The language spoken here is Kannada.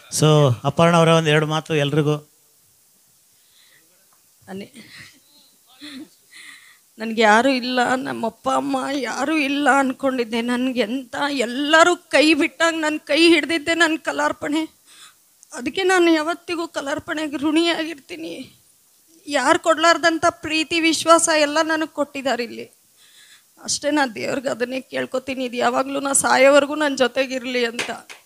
ಸೊ ಅಪರ್ಣ ಅವರ ಒಂದು ಎರಡು ಮಾತು ಎಲ್ರಿಗೂ. ನನಗೆ ಯಾರೂ ಇಲ್ಲ, ನಮ್ಮಪ್ಪ ಅಮ್ಮ ಯಾರೂ ಇಲ್ಲ ಅಂದ್ಕೊಂಡಿದ್ದೆ. ನನಗೆಂತ ಎಲ್ಲರೂ ಕೈ ಬಿಟ್ಟಾಗ ನನ್ನ ಕೈ ಹಿಡ್ದಿದ್ದೆ ನನ್ನ ಕಲಾರ್ಪಣೆ. ಅದಕ್ಕೆ ನಾನು ಯಾವತ್ತಿಗೂ ಕಲಾರ್ಪಣೆಗೆ ಋಣಿಯಾಗಿರ್ತೀನಿ. ಯಾರು ಕೊಡಲಾರ್ದಂಥ ಪ್ರೀತಿ ವಿಶ್ವಾಸ ಎಲ್ಲ ನನಗೆ ಕೊಟ್ಟಿದ್ದಾರೆ ಇಲ್ಲಿ. ಅಷ್ಟೇ ನಾನು ದೇವ್ರಿಗೆ ಅದನ್ನೇ ಕೇಳ್ಕೊತೀನಿ, ಇದು ಯಾವಾಗಲೂ ನಾ ಸಾಯೋವರೆಗೂ ನನ್ನ ಜೊತೆಗಿರಲಿ ಅಂತ.